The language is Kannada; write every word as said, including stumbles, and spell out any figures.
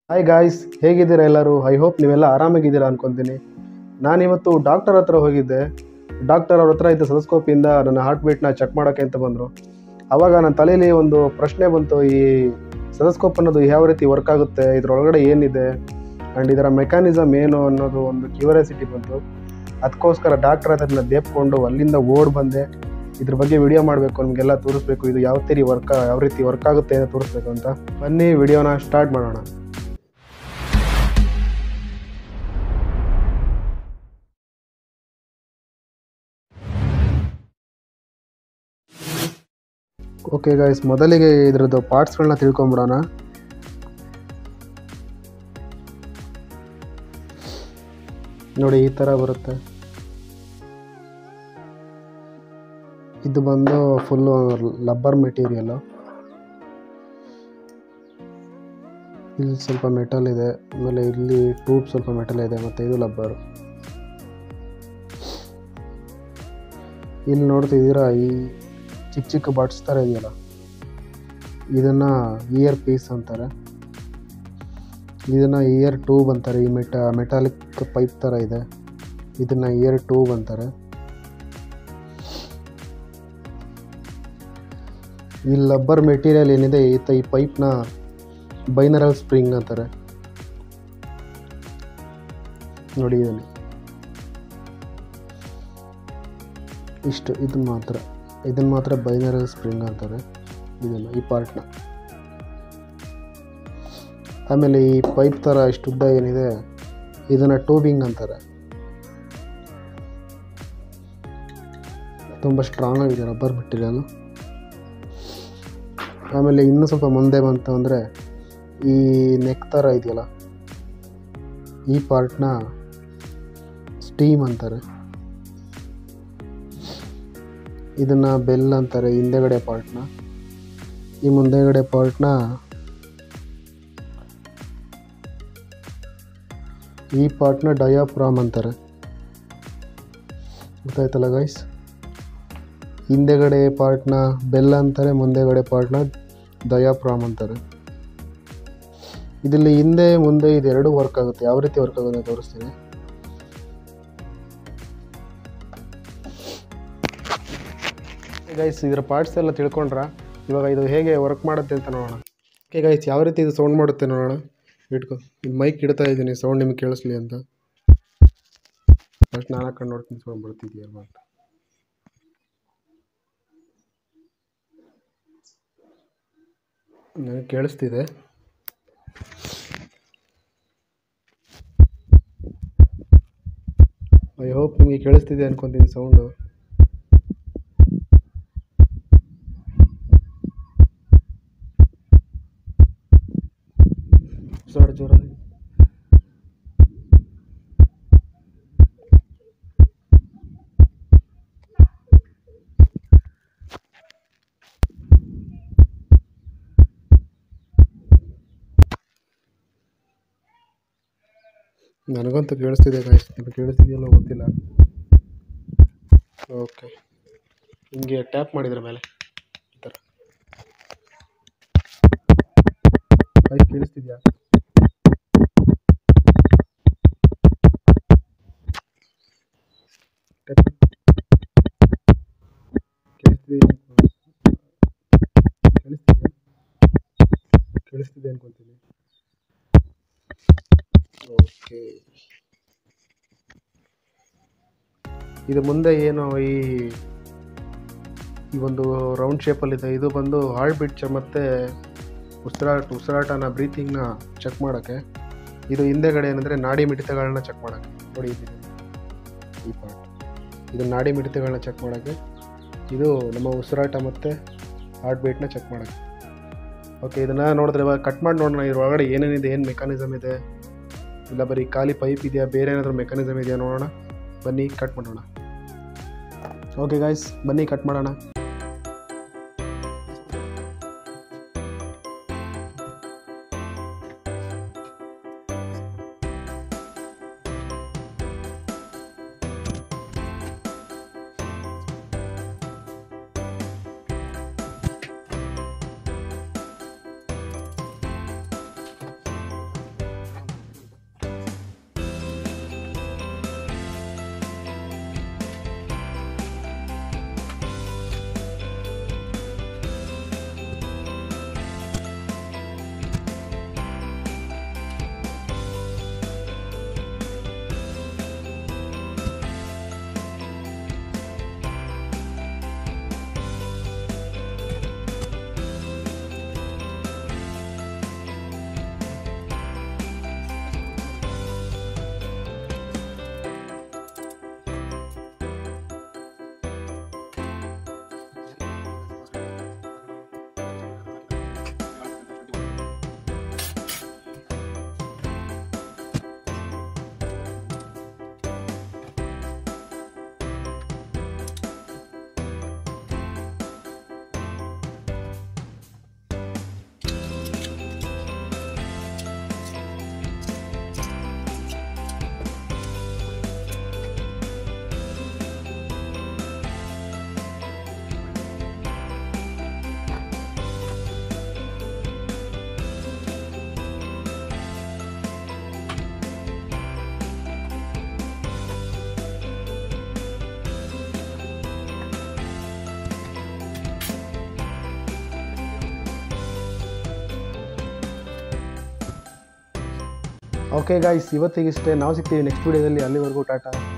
ಹಾಯ್ ಗಾಯ್ಸ್, ಹೇಗಿದ್ದೀರಾ ಎಲ್ಲರೂ? ಐ ಹೋಪ್ ನೀವೆಲ್ಲ ಆರಾಮಾಗಿದ್ದೀರಾ ಅನ್ಕೊತೀನಿ. ನಾನಿವತ್ತು ಡಾಕ್ಟರ್ ಹತ್ರ ಹೋಗಿದ್ದೆ. ಡಾಕ್ಟರ್ ಅವ್ರ ಹತ್ರ ಇದ್ದ ಸೆಲಸ್ಕೋಪಿಂದ ನನ್ನ ಹಾರ್ಟ್ ಬೀಟ್ನ ಚೆಕ್ ಮಾಡೋಕ್ಕೆ ಅಂತ ಬಂದರು. ಆವಾಗ ನನ್ನ ತಲೆಯಲ್ಲಿ ಒಂದು ಪ್ರಶ್ನೆ ಬಂತು, ಈ ಸೆಲಸ್ಕೋಪ್ ಅನ್ನೋದು ಯಾವ ರೀತಿ ವರ್ಕ್ ಆಗುತ್ತೆ, ಇದರೊಳಗಡೆ ಏನಿದೆ ಆ್ಯಂಡ್ ಇದರ ಮೆಕ್ಯಾನಿಸಮ್ ಏನು ಅನ್ನೋದು ಒಂದು ಕ್ಯೂರಿಯಾಸಿಟಿ ಬಂತು. ಅದಕ್ಕೋಸ್ಕರ ಡಾಕ್ಟರ್ ಹತ್ರ ದೇಪ್ಕೊಂಡು ಅಲ್ಲಿಂದ ಓಡ್ ಬಂದೆ. ಇದ್ರ ಬಗ್ಗೆ ವಿಡಿಯೋ ಮಾಡಬೇಕು, ನಿಮಗೆಲ್ಲ ತೋರಿಸ್ಬೇಕು, ಇದು ಯಾವ ರೀತಿ ವರ್ಕ್ ಯಾವ ರೀತಿ ವರ್ಕ್ ಆಗುತ್ತೆ ಅಂತ ತೋರಿಸ್ಬೇಕು ಅಂತ. ಬನ್ನಿ ವಿಡಿಯೋನ ಸ್ಟಾರ್ಟ್ ಮಾಡೋಣ. ಓಕೆ ಗೈಸ್, ಮೊದಲಿಗೆ ಇದರದ್ದು ಪಾರ್ಟ್ಸ್ಗಳನ್ನ ತಿಳ್ಕೊಂಬಿಡೋಣ. ನೋಡಿ, ಈ ಥರ ಬರುತ್ತೆ. ಇದು ಬಂದು ಫುಲ್ಲು ಲಬ್ಬರ್ ಮೆಟೀರಿಯಲ್ಲು. ಇಲ್ಲಿ ಸ್ವಲ್ಪ ಮೆಟಲ್ ಇದೆ, ಆಮೇಲೆ ಇಲ್ಲಿ ಟ್ಯೂಬ್ ಸ್ವಲ್ಪ ಮೆಟಲ್ ಇದೆ, ಮತ್ತು ಇದು ಲಬ್ಬರು. ಇಲ್ಲಿ ನೋಡ್ತಿದ್ದೀರಾ, ಈ ಚಿಕ್ಕ ಚಿಕ್ಕ ಬಡ್ಸ್ ಥರ ಇದೆಯಲ್ಲ, ಇದನ್ನು ಇಯರ್ ಪೀಸ್ ಅಂತಾರೆ. ಇದನ್ನು ಇಯರ್ ಟ್ಯೂಬ್ ಅಂತಾರೆ. ಈ ಮೆಟ ಮೆಟಾಲಿಕ್ ಪೈಪ್ ಥರ ಇದೆ, ಇದನ್ನು ಇಯರ್ ಟ್ಯೂಬ್ ಅಂತಾರೆ. ಈ ಲಬ್ಬರ್ ಮೆಟೀರಿಯಲ್ ಏನಿದೆ, ಈತ ಈ ಪೈಪ್ನ ಬೈನರಲ್ ಸ್ಪ್ರಿಂಗ್ ಅಂತಾರೆ. ನೋಡಿ, ಇದನ್ನು ಇಷ್ಟು ಇದನ್ನು ಮಾತ್ರ ಇದನ್ನು ಮಾತ್ರ ಬೈನರಲ್ ಸ್ಪ್ರಿಂಗ್ ಅಂತಾರೆ, ಇದನ್ನು ಈ ಪಾರ್ಟ್ನ. ಆಮೇಲೆ ಈ ಪೈಪ್ ಥರ ಇಷ್ಟುದ್ದ ಏನಿದೆ, ಇದನ್ನು ಟ್ಯೂಬಿಂಗ್ ಅಂತಾರೆ. ತುಂಬ ಸ್ಟ್ರಾಂಗ್ ಆಗಿದೆ ರಬ್ಬರ್ ಮೆಟೀರಿಯಲು. ಆಮೇಲೆ ಇನ್ನೂ ಸ್ವಲ್ಪ ಮುಂದೆ ಬಂತು ಅಂದರೆ, ಈ ನೆಕ್ ಥರ ಇದೆಯಲ್ಲ, ಈ ಪಾರ್ಟ್ನ ಸ್ಟೀಮ್ ಅಂತಾರೆ. ಇದನ್ನು ಬೆಲ್ ಅಂತಾರೆ ಹಿಂದೆಗಡೆ ಪಾರ್ಟ್ನ. ಈ ಮುಂದೆಗಡೆ ಪಾರ್ಟ್ನ ಈ ಪಾರ್ಟ್ನ ಡಯಾಫ್ರಾಮ್ ಅಂತಾರೆ. ಗೊತ್ತಾಯ್ತಲ್ಲ ಗೈಸ್? ಹಿಂದೆಗಡೆ ಪಾರ್ಟ್ನ ಬೆಲ್ ಅಂತಾರೆ, ಮುಂದೆಗಡೆ ಪಾರ್ಟ್ನ ಡಯಾಫ್ರಾಮ್ ಅಂತಾರೆ. ಇದರಲ್ಲಿ ಹಿಂದೆ ಮುಂದೆ ಇದೆರಡು ವರ್ಕ್ ಆಗುತ್ತೆ. ಯಾವ ರೀತಿ ವರ್ಕ್ ಆಗುತ್ತೆ ತೋರಿಸ್ತೀನಿ. ಗೈಸ್, ಇದರ ಪಾರ್ಟ್ಸ್ ಎಲ್ಲ ತಿಳ್ಕೊಂಡ್ರ? ಇವಾಗ ಇದು ಹೇಗೆ ವರ್ಕ್ ಮಾಡುತ್ತೆ ಅಂತ ನೋಡೋಣ. ಓಕೆ ಗೈಸ್, ಯಾವ ರೀತಿ ಇದು ಸೌಂಡ್ ಮಾಡುತ್ತೆ ನೋಡೋಣ. ಇಟ್ಕೊ, ಇದು ಮೈಕ್ ಇಡ್ತಾ ಇದ್ದೀನಿ, ಸೌಂಡ್ ನಿಮಗೆ ಕೇಳಿಸ್ಲಿ ಅಂತ. ಫಸ್ಟ್ ನಾನು ಹಾಕೊಂಡು ನೋಡ್ತೀನಿ ಸೌಂಡ್ ಬರ್ತಿದೆಯಲ್ವ ಅಂತ. ನನಗೆ ಕೇಳಿಸ್ತಿದೆ. ಐ ಹೋಪ್ ನಿಮಗೆ ಕೇಳಿಸ್ತಿದೆ ಅನ್ಕೊತೀನಿ ಸೌಂಡು. ಜೋರ ಜೋರಾಗಿ ನನಗಂತೂ ಕೇಳಿಸ್ತಿದೆ ಗಾಯ್ಸ್, ನಿಮಗೆ ಕೇಳಿಸ್ತಿದೆಯಲ್ಲೋ ಗೊತ್ತಿಲ್ಲ. ಓಕೆ, ಹಿಂಗೆ ಟ್ಯಾಪ್ ಮಾಡಿದ್ರ ಮೇಲೆ ಈ ಥರ ಗಾಯ್ಸ್ ಕೇಳಿಸ್ತಿದ್ಯಾ? ಕೇಳಿಸ್ತಿದೆ ಕೇಳಿಸ್ತಿದೆಯಾ ಕೇಳಿಸ್ತಿದೆ ಅನ್ಕೊತೀನಿ. ಓಕೆ, ಇದು ಮುಂದೆ ಏನು ಈ ಈ ಒಂದು ರೌಂಡ್ ಶೇಪಲ್ಲಿದೆ, ಇದು ಬಂದು ಹಾರ್ಟ್ ಬೀಟ್ ಮತ್ತು ಉಸಿರಾಟ ಉಸಿರಾಟನ ಬ್ರೀತಿಂಗ್ನ ಚೆಕ್ ಮಾಡೋಕ್ಕೆ. ಇದು ಹಿಂದೆಗಡೆ ಏನಂದರೆ ನಾಡಿ ಮಿಡಿತಗಳನ್ನ ಚೆಕ್ ಮಾಡೋಕ್ಕೆ. ನೋಡಿ, ಇದು ಈ ಪಾರ್ಟ್, ಇದು ನಾಡಿ ಮಿಡಿತಗಳನ್ನ ಚೆಕ್ ಮಾಡೋಕ್ಕೆ. ಇದು ನಮ್ಮ ಉಸಿರಾಟ ಮತ್ತು ಹಾರ್ಟ್ ಬೀಟ್ನ ಚೆಕ್ ಮಾಡೋಕ್ಕೆ. ಓಕೆ, ಇದನ್ನು ನೋಡಿದ್ರೆ ಇವಾಗ ಕಟ್ ಮಾಡಿ ನೋಡೋಣ. ಇದ್ರೊಳಗಡೆ ಏನೇನಿದೆ, ಏನು ಮೆಕ್ಯಾನಿಸಮ್ ಇದೆ, ಇಲ್ಲ ಬರೀ ಖಾಲಿ ಪೈಪ್ ಇದೆಯಾ, ಬೇರೆ ಏನಾದರೂ ಮೆಕ್ಯಾನಿಸಮ್ ಇದೆಯಾ ನೋಡೋಣ. ಬನ್ನಿ ಕಟ್ ಮಾಡೋಣ. ಓಕೆ ಗಾಯ್ಸ್, ಬನ್ನಿ ಕಟ್ ಮಾಡೋಣ. ಓಕೆ ಗಾಯ್ಸ್, ಇವತ್ತಿಗಿಷ್ಟೇ. ನಾವು ಸಿಗ್ತೀವಿ ನೆಕ್ಸ್ಟ್ ವೀಡಿಯೋದಲ್ಲಿ. ಅಲ್ಲಿವರೆಗೂ ಟಾಟಾ.